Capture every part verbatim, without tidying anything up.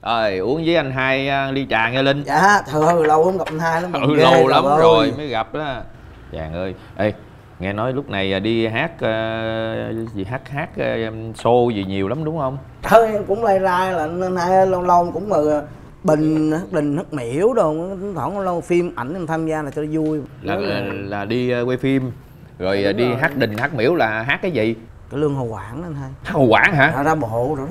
Ơi uống với anh Hai ly trà nghe Linh. Dạ trời ơi lâu không gặp anh Hai lắm. Ừ, lâu lắm rồi mới gặp đó. Chàng ơi, ê nghe nói lúc này đi hát uh, gì hát hát uh, show gì nhiều lắm đúng không? Thôi em cũng lay rai là anh Hai lâu lâu cũng mà Bình hát Đình hát Miễu đồ, thoảng lâu phim ảnh em tham gia là cho vui. Là, là là đi uh, quay phim rồi dạ, đi rồi. Hát Đình hát Miễu là hát cái gì? Cái Lương Hồ Quảng anh Hai. Hát Hồ Quảng hả? Ra, ra bộ rồi đó.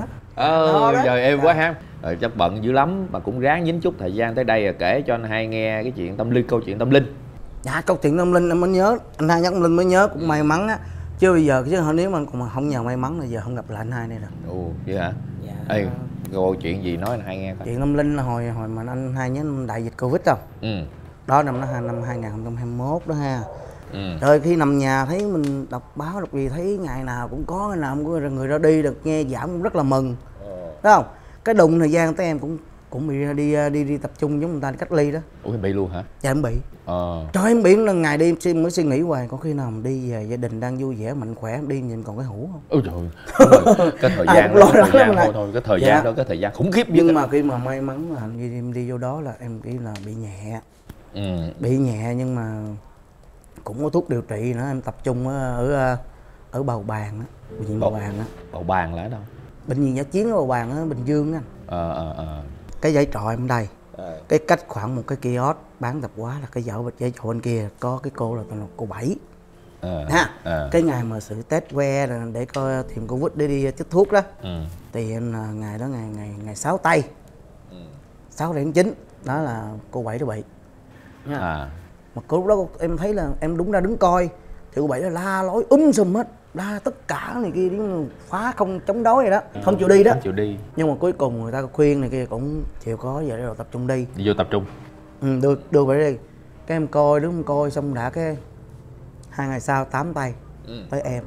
Ờ trời em quá ha. Rồi chắc bận dữ lắm mà cũng ráng dính chút thời gian tới đây là kể cho anh Hai nghe cái chuyện tâm linh, câu chuyện tâm linh. Dạ câu chuyện tâm linh em mới nhớ, anh Hai nhắc tâm linh mới nhớ, cũng may mắn á. Chứ bây giờ chứ nếu mà còn không nhờ may mắn là giờ không gặp lại anh Hai đây rồi. Ồ vậy hả? Dạ. Ê câu chuyện gì nói anh Hai nghe coi. Chuyện tâm linh là hồi hồi mà anh Hai nhớ đại dịch Covid không? Ừ. Đó năm đó năm hai nghìn không trăm hai mươi mốt đó ha. Ừ. Rồi khi nằm nhà thấy mình đọc báo đọc gì thấy ngày nào cũng có, ngày nào cũng có người ra đi được nghe giảm cũng rất là mừng. Đúng không? Cái đụng thời gian tới em cũng cũng bị đi đi đi tập trung giống người ta đi cách ly đó. Ủa em bị luôn hả? Dạ em bị. Ờ. Trời em bị là ngày đi em mới suy nghĩ hoài có khi nào mình đi về gia đình đang vui vẻ mạnh khỏe đi nhìn còn cái hũ không? Ôi trời. Cái thời gian đó, thời gian thôi thôi cái thời dạ. gian đó cái thời gian khủng khiếp. Nhưng mà khi mà may mắn là đi, em đi vô đó là em nghĩ là bị nhẹ. Ừ. Bị nhẹ nhưng mà cũng có thuốc điều trị nữa, em tập trung ở ở, ở Bầu Bàng á, bệnh viện Bầu Bàng á. Bầu Bàng là ở đâu? Bệnh viện Dã Chiến ở Bầu Bàng ở Bình Dương á. Ờ ờ ờ. Cái dãy trọ em đây. À. Cái cách khoảng một cái kiosk bán tạp hóa là cái dãy dãy trọ bên kia có cái cô là tên là cô Bảy. À. Ha. À. Cái ngày mà sự test que rồi để coi tìm Covid để đi chích thuốc đó. Ừ. Thì em là ngày đó ngày ngày ngày sáu tây. Ừ. sáu tháng chín đó là cô Bảy đó bị. Nha. À. Mà cô lúc đó em thấy là em đúng ra đứng coi thì cô Bảy là la lối um sùm hết, la tất cả này kia đến phá không chống đối vậy đó, à, không chịu đi đó. Không chịu đi. Nhưng mà cuối cùng người ta khuyên này kia cũng chịu có giờ rồi tập trung đi. Đi vô tập trung. Ừ, đưa đưa Bảy đi. Cái em coi đứng em coi xong đã cái hai ngày sau tám tay ừ. tới em.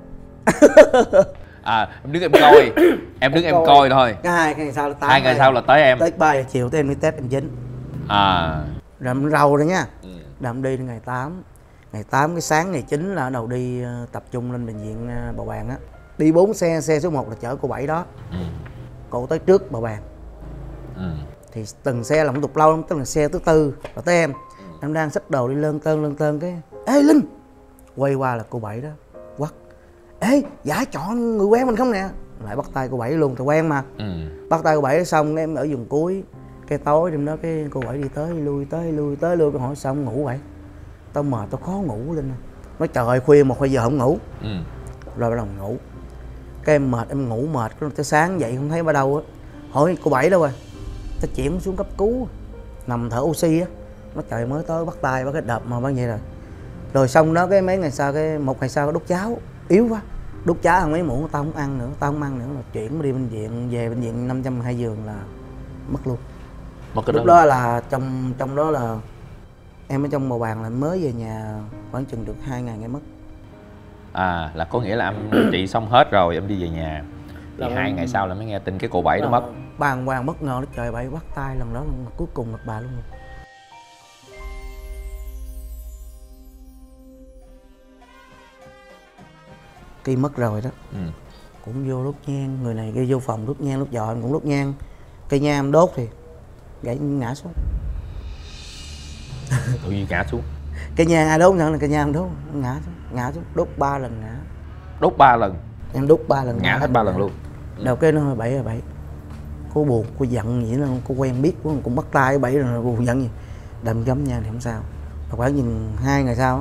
À em đứng em coi, em đứng em coi, coi thôi. Cái hai ngày sau là tám. Hai ngày sau là tới em. Tới ba giờ chiều tới em đi test em dính. À. Rồi em râu rồi nha. Ừ. Rồi em đi đến ngày tám. Ngày tám cái sáng ngày chín là bắt đầu đi uh, tập trung lên bệnh viện uh, Bầu Bàng á. Đi bốn xe, xe số một là chở cô Bảy đó. Ừ. Cô tới trước Bầu Bàng. Ừ. Thì từng xe làm tục lâu lắm, tức là xe thứ tư rồi tới em. Ừ. Em đang xách đồ đi lơn tơn lơn tơn cái ê Linh. Quay qua là cô Bảy đó. Quắt. Ê giả chọn người quen mình không nè. Lại bắt tay cô Bảy luôn, thì quen mà. Ừ. Bắt tay cô Bảy xong em ở vùng cuối. Cái tối đêm đó cái cô Bảy đi tới lui tới lui tới lui cái hỏi sao không ngủ vậy? Tao mệt tao khó ngủ lên. Nói trời ơi khuya một hai giờ không ngủ. Ừ. Rồi bắt đầu ngủ. Cái em mệt em ngủ mệt tới sáng dậy không thấy ở đâu á. Hỏi cô Bảy đâu rồi? Tao chuyển xuống cấp cứu nằm thở oxy á. Nó trời mới tới bắt tay bắt cái đập mà bao vậy rồi. Rồi xong đó cái mấy ngày sau cái một ngày sau đút cháo yếu quá. Đút cháo ăn mấy muỗng tao không ăn nữa, tao không ăn nữa là chuyển đi bệnh viện về bệnh viện năm trăm hai giường là mất luôn. Mất cái lúc đó, đó là trong trong đó là em ở trong Bầu Bàng là mới về nhà khoảng chừng được hai ngày em mất. À là có nghĩa là em trị xong hết rồi em đi về nhà. Thì là hai em... ngày sau là mới nghe tin cái cô Bảy nó mất. Bàng hoàng bất ngờ nó trời Bảy bắt tay lần đó là cuối cùng gặp bà luôn. Khi mất rồi đó. Ừ. Cũng vô đốt nhang, người này kia vô phòng đốt nhang, lúc giờ em cũng đốt nhang. Cây nhang em đốt thì gãy ngã xuống. Tự nhiên ngã xuống. Cây nhang ai đốt nữa là cây nhang em đốt ngã xuống, ngã xuống đốt ba lần ngã. Đốt ba lần. Em đốt ba lần ngã, ngã hết ba lần luôn. Đầu cái nó Bảy rồi Bảy. Cô buồn, cô giận gì đó, cô quen biết cô cũng bắt tay với Bảy rồi cô giận gì. Đâm gấm nhang thì không sao. Và khoảng chừng hai ngày sau á.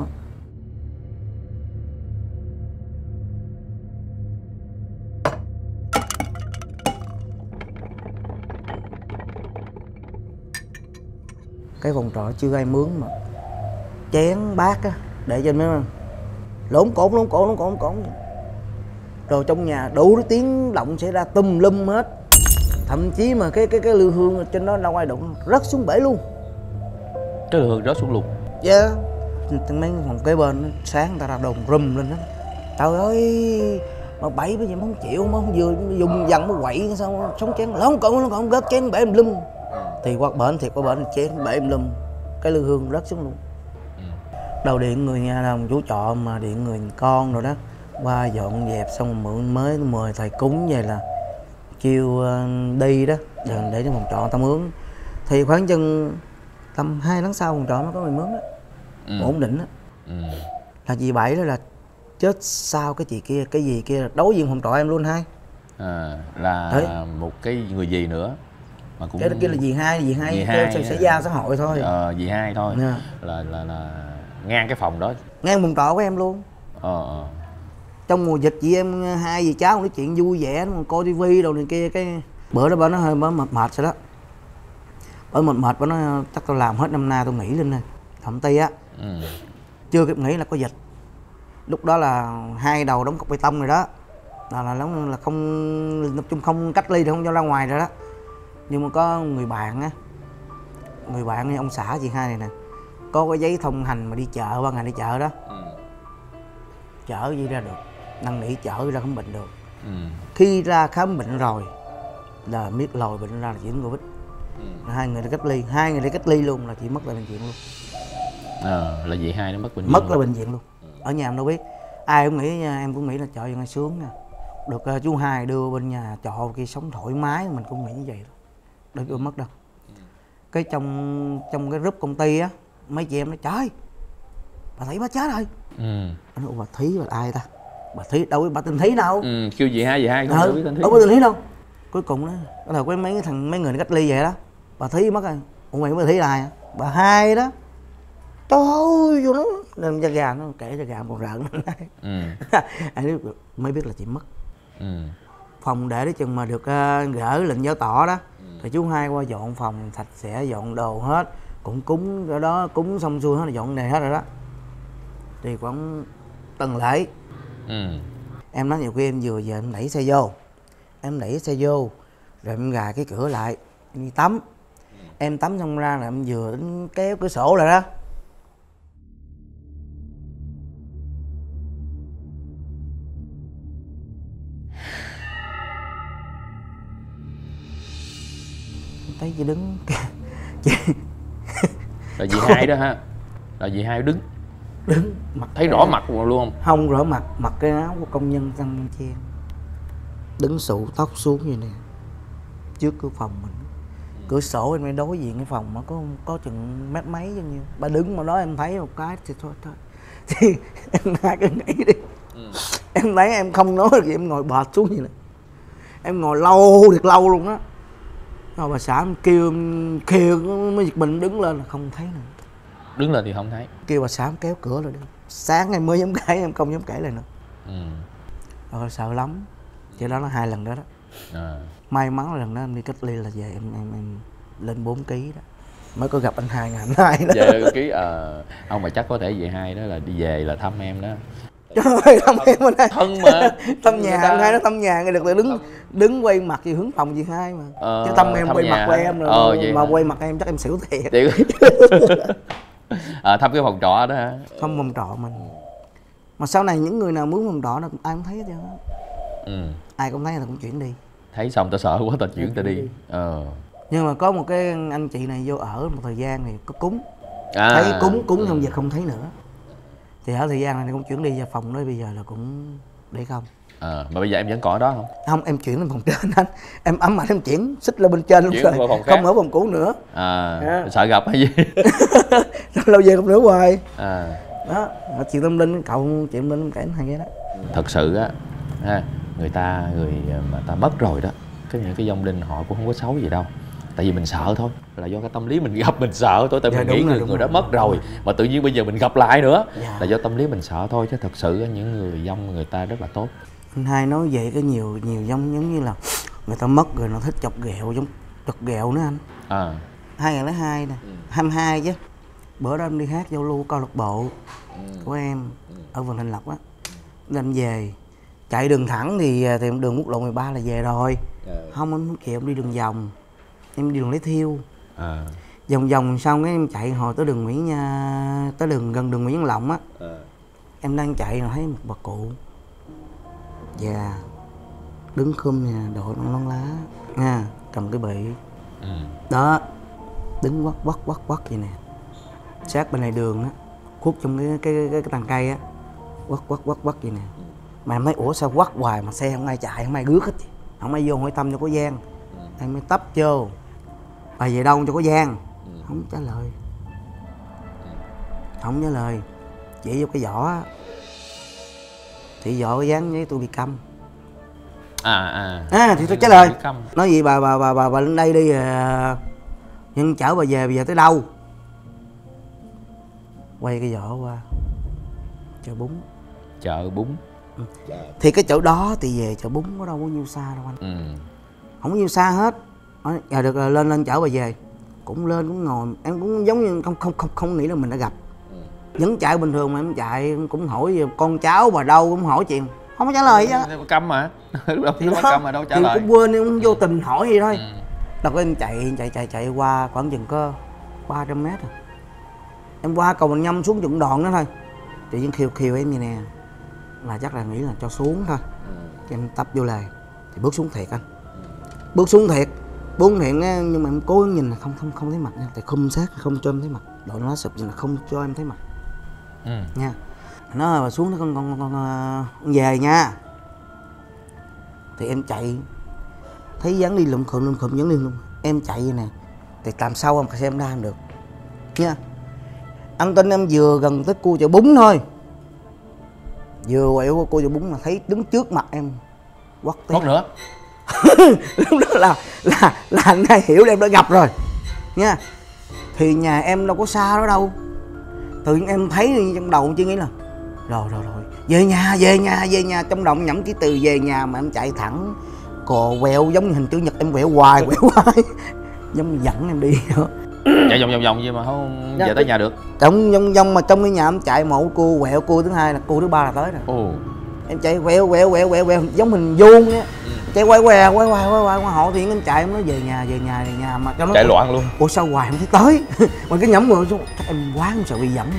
Cái phòng trọ chưa ai mướn mà chén bát á để cho nó lỗn cổn lỗn cổn lỗn cổn lỗn cổn rồi trong nhà đủ cái tiếng động xảy ra tùm lum hết, thậm chí mà cái cái cái lư hương trên đó đâu ai đụng rớt xuống bể luôn. Cái lư hương rớt xuống luôn? Dạ yeah. Mấy phòng kế bên sáng người ta ra đồn rùm lên đó. Trời ơi mà Bảy bây giờ không chịu mà không vừa dùng dằn mới quậy sao sống chén lỗn cổn lỗn cổn rớt chén bể lum. Thì qua bển thiệt qua bển chén bể em lum cái lư hương rớt xuống luôn. Ừ. Đầu điện người nhà đồng chú trọ mà điện người con rồi đó qua dọn dẹp xong mượn mới mời thầy cúng về là chiều đi đó để, để cho phòng trọ người ta mướn, thì khoảng chừng tầm hai tháng sau phòng trọ nó có người mướn đó. Ừ. Ổn định đó. Ừ. Là chị Bảy đó là chết sao cái chị kia, cái gì kia đối diện phòng trọ em luôn hai. À, là đấy. Một cái người gì nữa mà cũng cái kia là dì hai, dì hai, dì hai sẽ, sẽ giao xã hội thôi. Ờ, dì hai thôi. Yeah. Là là là ngang cái phòng đó, ngang phòng trọ của em luôn. Ờ. Trong mùa dịch chị em hai dì cháu nói chuyện vui vẻ, coi tivi đồ này kia, cái bữa đó bà nó hơi bà mệt mệt rồi đó, bà mệt mệt bà nói chắc tôi làm hết năm nay tôi nghỉ lên này thậm ty á. Ừ. Chưa kịp nghỉ là có dịch. Lúc đó là hai đầu đóng cọc bê tông rồi đó, là là là, là không, nói chung không cách ly thì không cho ra ngoài rồi đó. Nhưng mà có người bạn á, người bạn ông xã chị hai này nè, có cái giấy thông hành mà đi chợ, ba ngày đi chợ đó. Ừ. Chở gì ra được, năn nỉ chở ra khám bệnh được. Ừ. Khi ra khám bệnh rồi là biết lòi bệnh ra là chuyển Covid. Ừ. Hai người đi cách ly, hai người đi cách ly luôn là chị mất lại bệnh viện luôn. À, là vậy hai nó mất bệnh viện mất luôn. Là bệnh viện luôn. Ừ. Ở nhà em đâu biết, ai cũng nghĩ nha, em cũng nghĩ là trời ơi sướng nha, được uh, chú hai đưa bên nhà trọ kia sống thoải mái, mình cũng nghĩ như vậy thôi. Đâu có mất đâu. Ừ. Cái trong trong cái group công ty á, mấy chị em nói trời bà Thí bà chết rồi. Ừ. Anh nói bà Thí bà ai ta, bà Thí đâu biết bà tên Thí đâu. Ừ, kêu gì hai gì hai không ừ, biết tên Thí đâu có tên Thí đâu. Cuối cùng đó bắt đầu có mấy thằng mấy người cách ly vậy đó, bà Thí mất rồi. Ủa mày bà Thí là ai? Bà hai đó. Trời ơi vô nó nên da gà nó kể da gà còn rợn. Ừ. Anh mới biết là chị mất. Ừ. Phòng để đến chừng mà được uh, gỡ lệnh giải tỏa đó. Ừ. Thì chú hai qua dọn phòng sạch sẽ, dọn đồ hết, cũng cúng ở đó, cúng xong xuôi hết là dọn này hết rồi đó. Thì khoảng tuần lễ. Ừ. Em nói nhiều khi em vừa về em đẩy xe vô, em đẩy xe vô rồi em gài cái cửa lại, em đi tắm. Ừ. Em tắm xong ra là em vừa đến kéo cửa sổ lại đó. Thấy chị đứng chị... là dì hai đó ha, là dì hai đứng đứng mặt thấy rõ mặt luôn không? Không rõ mặt, mặc cái áo của công nhân răng chen, đứng xụ tóc xuống như nè trước cửa phòng mình. Cửa sổ em đối diện cái phòng mà có có chừng mét mấy như nhiêu. Bà đứng mà đó em thấy một cái thì thôi thôi thì em hai cái nghĩ đi. Ừ. Em thấy em không nói được gì, em ngồi bệt xuống như này, em ngồi lâu thiệt lâu luôn á. Rồi bà xã em kêu em kêu mới giật mình đứng lên là không thấy nữa. Đứng lên thì không thấy. Kêu bà xã em kéo cửa rồi đi. Sáng em mới dám kể, em không dám kể lại nữa. Ừ. Rồi sợ lắm. Chỉ đó nó hai lần đó đó. À. May mắn là lần đó em đi cách ly là về em em, em lên bốn ký đó. Mới có gặp anh hai ngày anh hai đó. Về ký ờ à, ông mà chắc có thể về hai đó là đi về là thăm em đó. Trời ơi, thăm em anh hai. Thân mà. Thăm nhà anh hai nó thăm nhà nghe được là đứng đứng quay mặt gì hướng phòng gì hai mà. Ờ, chứ thăm em thăm quay nhà. Mặt của em rồi ờ, mà, mà quay mặt em chắc em xỉu thiệt. À, thăm cái phòng trọ đó hả? Thăm phòng trọ mình. Mà sau này những người nào mướn phòng trọ đó ai cũng thấy hết trơn á. Ừ. Ai cũng thấy là cũng chuyển đi. Thấy xong tao sợ quá tao chuyển tao đi. đi. Ờ. Nhưng mà có một cái anh chị này vô ở một thời gian thì có cúng. À. Thấy cúng cúng xong giờ không thấy nữa. Thì ở thời gian này cũng chuyển đi vào phòng đó, bây giờ là cũng để không. À, mà bây giờ em vẫn còn ở đó không? Không, em chuyển lên phòng trên anh. Em ấm ảnh em chuyển xích lên bên trên luôn rồi. Không ở phòng cũ nữa. À, à. Sợ gặp hay gì? Lâu về không nữa hoài. À. Đó, mà chuyện tâm linh cậu chuyện tâm linh kể hay ghê đó. Thật sự á, ha, người ta người mà ta mất rồi đó, cái những cái vong linh họ cũng không có xấu gì đâu. Tại vì mình sợ thôi, là do cái tâm lý mình gặp mình sợ thôi. Tại dạ, mình nghĩ người, người đó mất rồi mà tự nhiên bây giờ mình gặp lại nữa. Dạ. Là do tâm lý mình sợ thôi, chứ thật sự những người vong người ta rất là tốt. Anh hai nói vậy cái nhiều nhiều vong giống như là người ta mất rồi nó thích chọc ghẹo, giống chọc ghẹo nữa anh. À. hai nghìn lẻ hai nè, ừ. hai mươi hai chứ. Bữa đó em đi hát giao lưu câu lạc bộ ừ. của em ừ. ở Vườn Thanh Lộc á. Em về chạy đường thẳng thì thì đường quốc lộ mười ba là về rồi. Ừ. Không em không chịu, em đi đường vòng. Em đi đường Lấy Thiêu. À. Vòng vòng xong cái em chạy hồi tới đường Nguyễn Nha, tới đường gần đường Nguyễn Văn Lộng á. À. Em đang chạy rồi thấy một bà cụ già đứng khum nè, đội nón lá nha, cầm cái bị. Ừ. Đó, đứng quắc quắc quắc quắc vậy nè. Sát bên này đường á, khuất trong cái cái cái, cái tàn cây á, quắc quắc quắc quắc vậy nè. Mà em thấy ủa sao quắc hoài mà xe không ai chạy, không ai rước hết. không ai vô hỏi thăm cho có gian. Em mới tấp vô, bà về đâu cho có gian. Không trả lời, không trả lời, chỉ vô cái vỏ thì vỏ cái dán với tôi bị câm. À à à thì tôi trả lời nói gì bà bà bà bà bà lên đây đi, à, nhân chở bà về, bà về tới đâu. Quay cái vỏ qua chợ bún. Chợ bún. Ừ. Thì cái chỗ đó thì về chợ bún có đâu có nhiêu xa đâu anh. Ừ. Không có nhiêu xa hết. Nói, dạ được rồi, lên lên chở bà về. Cũng lên cũng ngồi, em cũng giống như không không không không nghĩ là mình đã gặp. Ừ. Vẫn chạy bình thường mà em chạy cũng hỏi con cháu bà đâu, cũng hỏi chuyện không có trả lời chứ. Câm mà. Lúc đầu thì câm mà đâu trả thì lời. Cũng quên, cũng vô tình hỏi gì thôi. Ừ. Đâu có em chạy chạy chạy chạy qua khoảng chừng có ba trăm mét rồi. Em qua cầu Bình Nhâm xuống chừng đoạn đó thôi. Tự nhiên khiêu khiêu em như nè, là chắc là nghĩ là cho xuống thôi. Ừ. Em tập vô lề thì bước xuống thiệt anh. Ừ. Bước xuống thiệt, bước thiệt nhưng mà em cố gắng nhìn là không không không thấy mặt nha, tại khum sát không cho em thấy mặt, đội nó sụp là không cho em thấy mặt. Ừ. Nha. Nó mà xuống nó con con, con, con về nha. Thì em chạy thấy dán đi lụm khụm lụm khụm dán đi luôn. Em chạy vậy nè, thì làm sao em xem ra được nha. Ăn tin em vừa gần tới cua chợ bún thôi, vừa quẹo qua cua chợ bún mà thấy đứng trước mặt em quắt tiếng nữa. Lúc đó là là là anh này hiểu là em đã gặp rồi nha. Thì nhà em đâu có xa đó đâu, tự nhiên em thấy trong đầu chỉ nghĩ là rồi rồi rồi về nhà về nhà về nhà, trong đầu nhẩm cái từ về nhà mà em chạy thẳng cò quẹo giống như hình chữ nhật, em quẹo hoài quẹo hoài giống như dẫn em đi đó. Chạy vòng vòng vòng gì mà không về tới nhà được. Trong vòng vòng mà trong cái nhà em chạy một cua quẹo, cua thứ hai là cua thứ ba là tới rồi. Ồ. Em chạy quẹo quẹo quẹo quẹo quẹo giống mình vuông á. Ừ. Chạy quay quẹo quay quay quay quay qua họ thì em chạy em nói về nhà về nhà về nhà mà trong nó chạy loạn luôn. Ủa sao hoài không thấy tới. Mà cái nhẩm người xuống em quá em sợ bị dẫn.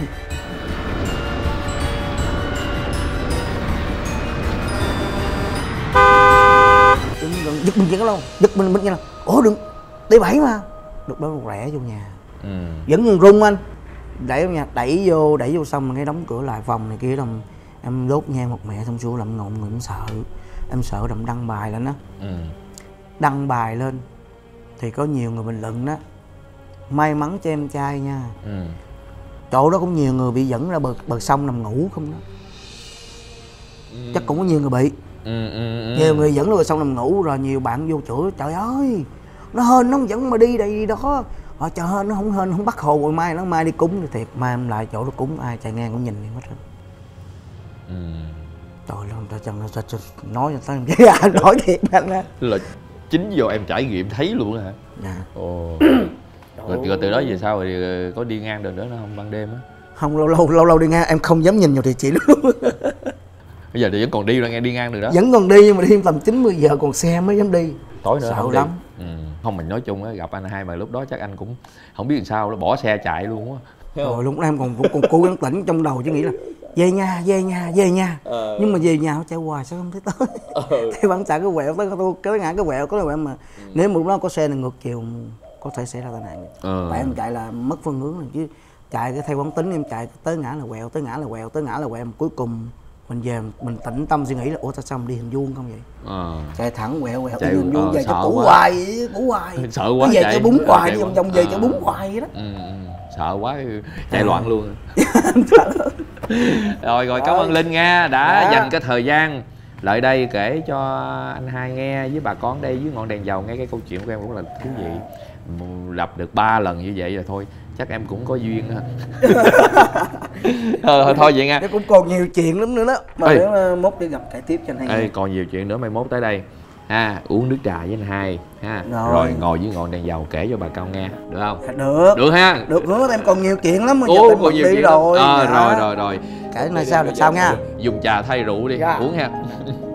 Giật mình vậy luôn, giật mình mình vậy là ủa đừng đê bảy mà được đó rẽ vô nhà. Ừ. Vẫn rung anh, đẩy vô nhà, đẩy vô đẩy vô xong cái đóng cửa lại phòng này kia đồng em đốt nhang một mẹ xong xuôi làm ngộn người em sợ, em sợ đậm đăng bài lên đó. Ừ. Đăng bài lên thì có nhiều người bình luận đó, may mắn cho em trai nha. Ừ. Chỗ đó cũng nhiều người bị dẫn ra bờ bờ sông nằm ngủ không đó. Ừ. Chắc cũng có nhiều người bị. Ừ, ừ, ừ. Nhiều người dẫn rồi xong nằm ngủ, rồi nhiều bạn vô chửi trời ơi nó hên nó không dẫn mà đi đây đi đó, họ trời ơi nó không hên không bắt hồ rồi mai nó mai đi cúng thì thiệt, mai em lại chỗ nó cúng ai chạy ngang cũng nhìn đi mất rồi. Ừ. Trời ơi trời chân nó nói cho tao cái anh nói thiệt anh á là chính do em trải nghiệm thấy luôn hả? Dạ. Ồ. Rồi, rồi từ đó về sau rồi có đi ngang đường nữa nó không ban đêm á? Không, lâu lâu lâu lâu đi ngang em không dám nhìn vào địa chỉ luôn. Bây giờ thì vẫn còn đi ra nghe đi ngang được đó. Vẫn còn đi nhưng mà đi tầm chín mươi giờ còn xe mới dám đi. Tối nữa sợ không lắm. Ừ. Không mình nói chung á, gặp anh hai mà lúc đó chắc anh cũng không biết làm sao, nó bỏ xe chạy luôn á. Rồi lúc đó em còn cũng còn cố gắng tỉnh trong đầu chứ nghĩ là về nhà về nhà về nhà. Ờ. Nhưng mà về nhà nó chạy hoài sao không thấy tới. Ờ. Thì bạn chạy cái quẹo tới tôi cái ngã cái quẹo có cái quẹo mà ừ. Nếu một lúc đó có xe này ngược chiều có thể xảy ra tai nạn. Ờ. Tại em chạy là mất phương hướng rồi chứ chạy cái theo quán tính em chạy tới ngã là quẹo tới ngã là quẹo tới ngã là quẹo, cuối cùng mình về mình tĩnh tâm suy nghĩ là ủa tại sao mình đi hình vuông không vậy? Ờ. Chạy thẳng quẹo quẹo chạy, đi hình vuông ờ, về cho cũ hoài cũ hoài sợ quá về chạy, cho bún hoài đi vòng vòng về à. cho bún hoài vậy đó. Ừ, sợ quá chạy à. Loạn luôn. Rồi rồi cảm ơn Linh nha đã dạ. Dành cái thời gian lại đây kể cho anh hai nghe với bà con đây dưới ngọn đèn dầu nghe cái câu chuyện của em cũng là thú vị. Lập được ba lần như vậy là thôi chắc em cũng có duyên ha. thôi, thôi vậy nha. Nó cũng còn nhiều chuyện lắm nữa đó mà nếu mốt đi gặp kể tiếp cho anh hay. Ê, còn nhiều chuyện nữa mai mốt tới đây ha, uống nước trà với anh hai ha, rồi, rồi ngồi dưới ngọn đèn dầu kể cho bà con nghe được không? Được được ha, được nữa em còn nhiều chuyện lắm mà. Ủa, còn nhiều chuyện rồi à, rồi rồi rồi kể này sao được sao nha, dùng trà thay rượu đi. Dạ. Uống ha.